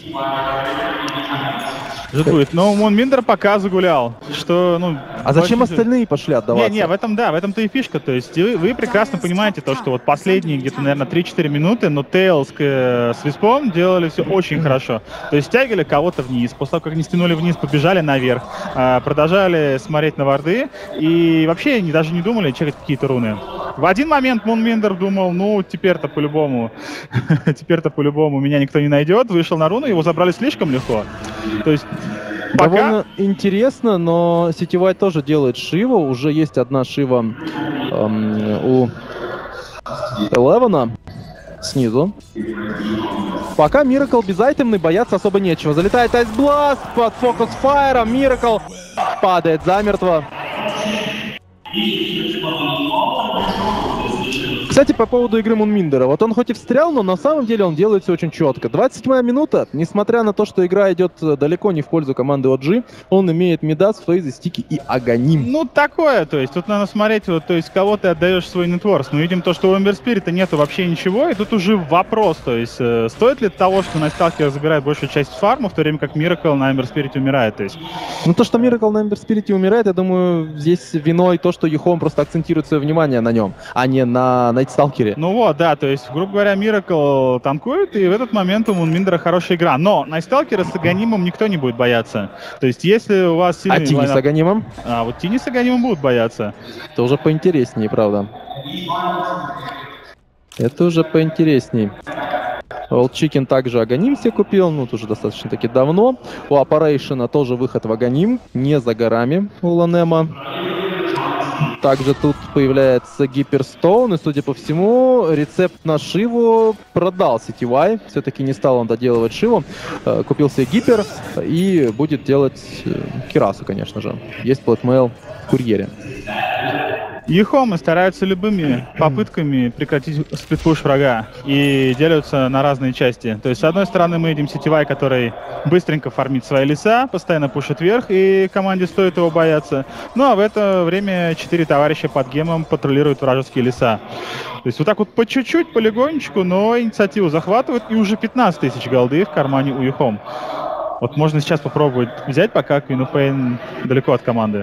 S6: Жить будет. Но Мунминдер пока загулял, что, ну...
S5: А зачем
S6: очень-
S5: остальные пошли отдаваться?
S6: Не, в этом-то и фишка, то есть вы прекрасно понимаете то, что вот последние где-то, наверное, 3-4 минуты, но Тейл с Виспом делали все очень хорошо. То есть стягивали кого-то вниз, после того, как не стянули вниз, побежали наверх, продолжали смотреть на варды и вообще даже не думали чекать какие-то руны. В один момент Мунминдер думал, ну, теперь-то по-любому меня никто не найдет, вышел на руну, его забрали слишком легко. То есть пока...
S5: Довольно интересно, но Ситивай тоже делает Шиву. Уже есть одна Шива у Элевена снизу. Пока Миракл безайтемный, бояться особо нечего. Залетает Айсбласт под фокус фаером. Миракл падает замертво. Кстати, по поводу игры Мунминдера. Вот он хоть и встрял, но на самом деле он делает все очень четко. 27-я минута. Несмотря на то, что игра идет далеко не в пользу команды OG, он имеет Мидас, Фейзы, Стики и Аганим.
S6: Ну, такое, то есть, тут надо смотреть, вот, то есть, кого ты отдаешь свой нетворс. Мы видим то, что у Эмбер Спирита нету вообще ничего, и тут уже вопрос, то есть, стоит ли того, что Найсталкер забирает большую часть фарма, в то время как Миракл на Эмбер Спирите умирает, то есть.
S5: Ну, то, что Миракл на Эмбер Спирите умирает, я думаю, здесь виной то, что Юхом просто акцентирует свое внимание на нем, а не на Найтсталкере.
S6: Ну вот, да, то есть, грубо говоря, Миракл танкует, и в этот момент у Мунминдера хорошая игра. Но Найсталкера с Аганимом никто не будет бояться. То есть, если у вас сильный...
S5: А Тини с Аганимом?
S6: А вот Тини с Аганимом будут бояться.
S5: Это уже поинтереснее, правда. Это уже поинтересней. Old Chicken также Аганим себе купил, ну, тоже достаточно-таки давно. У Operation тоже выход в Аганим, не за горами у Ланема. Также тут появляется Гиперстоун, и, судя по всему, рецепт на Шиву продал Ситивай. Все-таки не стал он доделывать Шиву. Купил себе Гипер и будет делать Кирасу, конечно же. Есть платмейл в курьере.
S6: Ехомы стараются любыми попытками прекратить сплитпуш врага и делятся на разные части. То есть, с одной стороны, мы видим Ситивай, который быстренько фармит свои леса, постоянно пушит вверх, и команде стоит его бояться. Ну, а в это время 4 товарища под гемом патрулируют вражеские леса. То есть, вот так вот по чуть-чуть, полигонечку, но инициативу захватывают, и уже 15 тысяч голды в кармане у Ехом. Вот можно сейчас попробовать взять, пока Queen of Pain далеко от команды.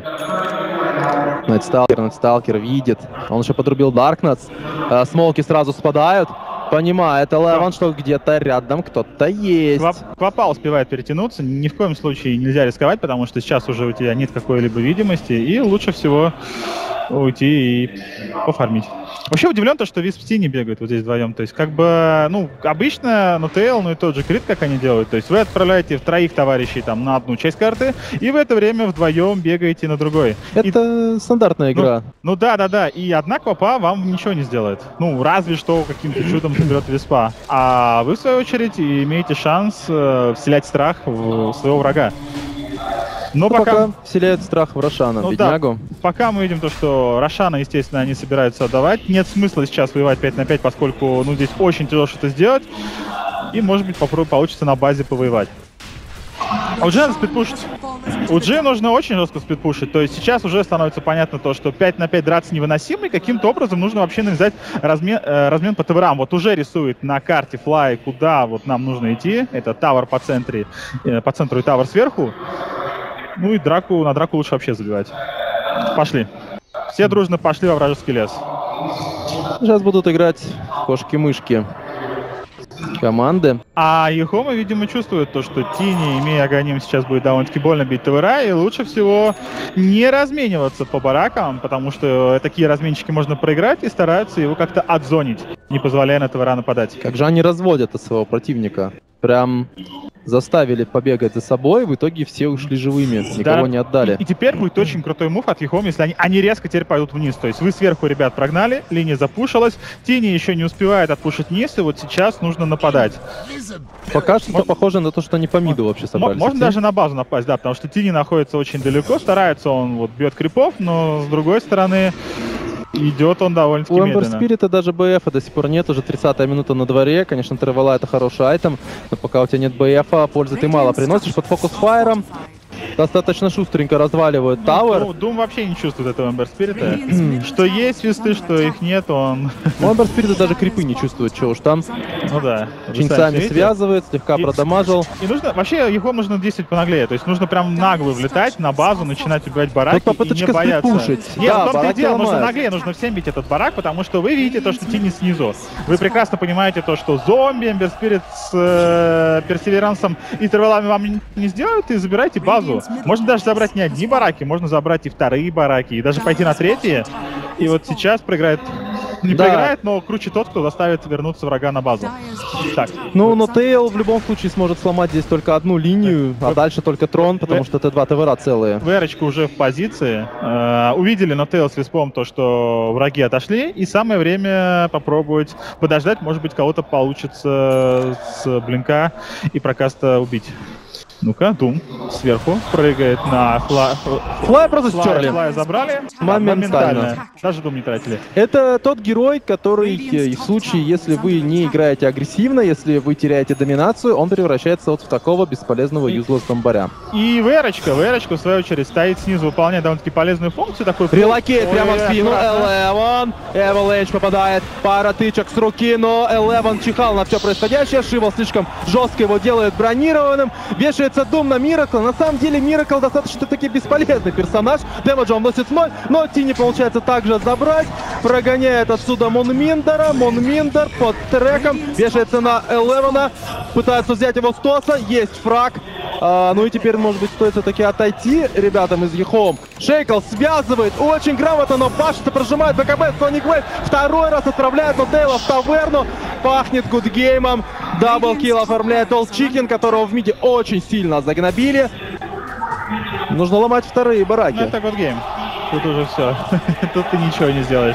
S5: Найтсталкер видит. Он еще подрубил Даркнетс. Смолки сразу спадают. Понимает Элевен, что где-то рядом кто-то есть.
S6: Квапа успевает перетянуться. Ни в коем случае нельзя рисковать, потому что сейчас уже у тебя нет какой-либо видимости. И лучше всего уйти и пофармить. Вообще удивлен то, что Висп не бегают вот здесь вдвоем. То есть, как бы, ну, обычно Нутейл, ну и тот же Крит, как они делают. То есть, вы отправляете троих товарищей там на одну часть карты, и в это время вдвоем бегаете на другой.
S5: Это стандартная игра.
S6: Ну да. И одна Квапа вам ничего не сделает. Ну, разве что каким-то чудом заберет Виспа. А вы, в свою очередь, имеете шанс вселять страх в своего врага. Но пока
S5: вселяет страх в Рошана,
S6: ну,
S5: беднягу.
S6: Да, пока мы видим то, что Рошана, естественно, они собираются отдавать. Нет смысла сейчас воевать 5 на 5, поскольку, ну, здесь очень тяжело что-то сделать. И, может быть, получится на базе повоевать. А у G надо спидпушить. У G нужно очень жестко спидпушить. То есть сейчас уже становится понятно то, что 5 на 5 драться невыносимо, и каким-то образом нужно вообще навязать размен по таверам. Вот уже рисует на карте Fly, куда вот нам нужно идти. Это тавер по центру и тавер сверху. Ну и на драку лучше вообще забивать. Пошли. Все дружно пошли во вражеский лес.
S5: Сейчас будут играть кошки-мышки команды.
S6: А Ехома, видимо, чувствует то, что Тини, имея Аганим, сейчас будет довольно-таки больно бить ТВРа, и лучше всего не размениваться по баракам, потому что такие разменчики можно проиграть, и стараются его как-то отзонить, не позволяя на ТВРа нападать.
S5: Как же они разводят от своего противника. Прям заставили побегать за собой, в итоге все ушли живыми, никого не отдали.
S6: И теперь будет очень крутой мув от Ехом, если они резко теперь пойдут вниз. То есть вы сверху, ребят, прогнали, линия запушилась, Тини еще не успевает отпушить вниз, и вот сейчас нужно нападать.
S5: Пока что похоже на то, что они по миду вообще собрались.
S6: Можно даже на базу напасть, да, потому что Тини находится очень далеко, старается он, вот, бьет крипов, но с другой стороны... Идет он довольно-таки
S5: У Эмбер
S6: медленно.
S5: Спирита даже БФа до сих пор нет, уже 30-я минута на дворе. Конечно, Тревела это хороший айтем, но пока у тебя нет БФа, пользы ты мало приносишь. Под фокус-файром достаточно шустренько разваливают Тауэр.
S6: Дум вообще не чувствует этого Эмбер Спирита. Что есть свисты, что их нет, он...
S5: У Эмбер Спирита даже крипы не чувствует, чего уж там.
S6: Ну да.
S5: Чинцами связывает, слегка продамажил.
S6: И нужно, вообще, его нужно действовать понаглее. То есть нужно прям нагло влетать на базу, начинать убивать бараки и не бояться.
S5: Да,
S6: Нет, в том-то и
S5: бараки
S6: дело, нужно
S5: ломают.
S6: наглее, нужно всем бить этот барак, потому что вы видите то, что Тини снизу. Вы прекрасно понимаете то, что зомби, Эмбер Спирит с персеверансом и Тревелами вам не сделают, и забирайте базу. Можно даже забрать не одни бараки, можно забрать и вторые бараки, и даже пойти на третьи. И вот сейчас проиграет... Не
S5: Да.
S6: проиграет, но круче тот, кто заставит вернуться врага на базу. Так.
S5: Ну, но Тейл в любом случае сможет сломать здесь только одну линию, а дальше только трон, потому что Т2 ТВРа целые.
S6: ВРочка уже в позиции. Увидели на Тейл с Виспом то, что враги отошли, и самое время попробовать подождать, может быть, кого-то получится с блинка и прокаста убить. Ну-ка, Дум сверху прыгает на
S5: Флай просто стерли.
S6: Флай забрали.
S5: Моментально.
S6: Даже Дум не тратили.
S5: Это тот герой, который в случае, если вы не играете агрессивно, если вы теряете доминацию, он превращается вот в такого бесполезного юзлес зомбаря.
S6: И ВРочка, в свою очередь, стоит снизу, выполняет довольно-таки полезную функцию. Такой
S5: Релокейт прямо в спину,
S6: аккуратно.
S5: Элеван. Эвалэйдж попадает, пара тычек с руки, но Элеван чихал на все происходящее. Шивал слишком жестко его делает бронированным. Вешается Дум на Миракл. На самом деле Миракл достаточно-таки бесполезный персонаж. Дэмэджа он носит 0, но Тини получается также забрать. Прогоняет отсюда Монминдера. Монминдер под треком. Вешается на Элевана. Пытается взять его с тоса. Есть фраг. Ну и теперь, может быть, стоит все-таки отойти ребятам из Ехом. Шейкл связывает очень грамотно, но башня прожимает БКБ. Соник Вейв второй раз отправляет Нотейла в таверну. Пахнет гудгеймом. Даблкилл оформляет Олд Чикен, которого в миде очень сильно загнобили. Нужно ломать вторые бараки.
S6: Ну это гудгейм. Тут уже все. Тут ты ничего не сделаешь.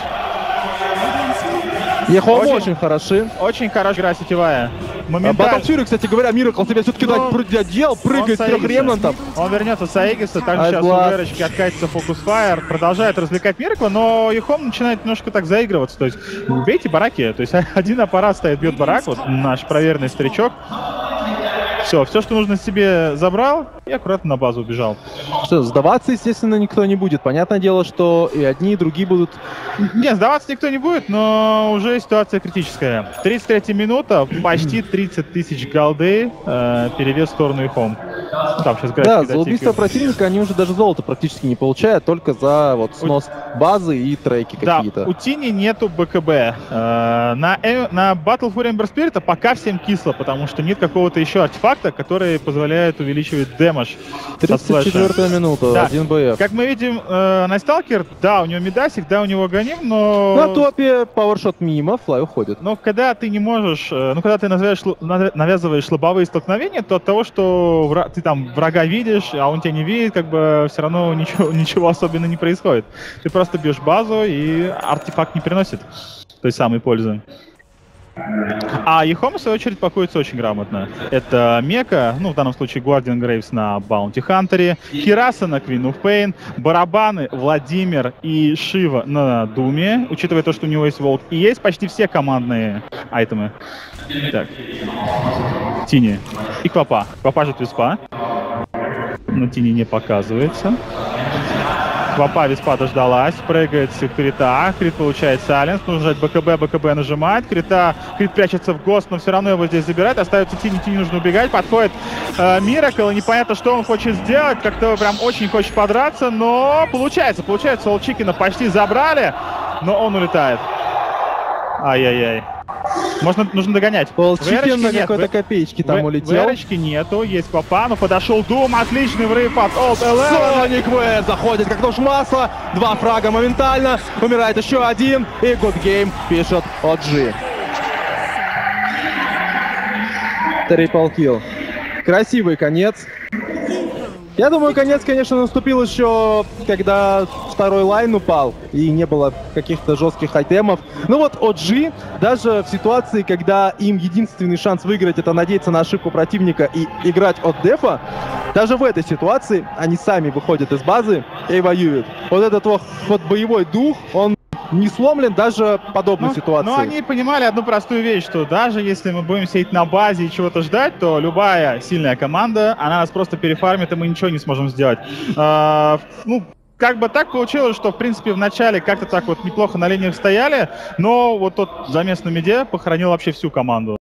S5: Ехом очень хороши.
S6: Очень хорошая игра сетевая. Моментально.
S5: Батлфьюри, кстати говоря, Миракл себе все-таки делал, прыгает с 3 ремнантов.
S6: Он вернется с Аегиса, также сейчас у Верочки откатится фокус-файр, продолжает развлекать Миракла, но Ехом начинает немножко так заигрываться. То есть, бейте бараки. То есть, один аппарат стоит, бьет барак, вот наш проверенный старичок. Все, что нужно себе забрал и аккуратно на базу убежал.
S5: Что, сдаваться, естественно, никто не будет. Понятное дело, что и одни, и другие будут...
S6: Не, сдаваться никто не будет, но уже ситуация критическая. 33-я минута, почти 30 тысяч голды, перевес в сторону Ехом. Там сейчас
S5: да, за убийство противника они уже даже золото практически не получают, только за вот снос базы и треки какие-то.
S6: Да, у Тини нету БКБ. На Battle for Ember Spirit пока всем кисло, потому что нет какого-то еще артефакта, который позволяет увеличивать дэмэдж.
S5: 34-я минута,
S6: да.
S5: 1 БФ.
S6: Как мы видим, Найсталкер, да, у него медасик, да, у него Ганим, но...
S5: На топе пауэршот мимо, Флай уходит.
S6: Но когда ты не можешь, когда ты навязываешь лобовые столкновения, то от того, что ты там врага видишь, а он тебя не видит, как бы все равно ничего особенно не происходит. Ты просто бьешь базу, и артефакт не приносит той самой пользы. А Ехом, в свою очередь, пакуется очень грамотно. Это Мека, ну, в данном случае Guardian Graves на Баунти Хантере, Кираса на Queen of Pain, барабаны Владимир и Шива на Думе, учитывая то, что у него есть Волк. И есть почти все командные айтемы. Так. Тини. И Квапа. Квапа же Виспа. Но Тини не показывается. Квапа Виспа дождалась, прыгает с крита, крит получает сайленс, нужно жать БКБ нажимает, крит прячется в ГОСТ, но все равно его здесь забирает, остается Тини нужно убегать, подходит Миракл, и непонятно, что он хочет сделать, как-то прям очень хочет подраться, но получается, Олд Чикена почти забрали, но он улетает. Ай-яй-яй. Нужно догонять.
S5: Олд Чикен на какой-то копеечке там улетел.
S6: Верочки нету, есть Папа, но подошел Дум, отличный врыв от Олд
S5: Соник Вейв заходит как нож в масло, 2 фрага моментально, умирает еще один, и Good Game пишет OG. Трипл килл. Красивый конец. Я думаю, конец, конечно, наступил еще, когда второй лайн упал, и не было каких-то жестких айтемов. Ну вот OG, даже в ситуации, когда им единственный шанс выиграть — это надеяться на ошибку противника и играть от дефа, даже в этой ситуации они сами выходят из базы и воюют. Вот этот вот боевой дух, он не сломлен даже в подобной ситуации.
S6: Но они понимали одну простую вещь, что даже если мы будем сидеть на базе и чего-то ждать, то любая сильная команда, она нас просто перефармит, и мы ничего не сможем сделать. Ну, как бы так получилось, что, в принципе, в начале как-то так вот неплохо на линиях стояли, но вот тот замес на миде похоронил вообще всю команду.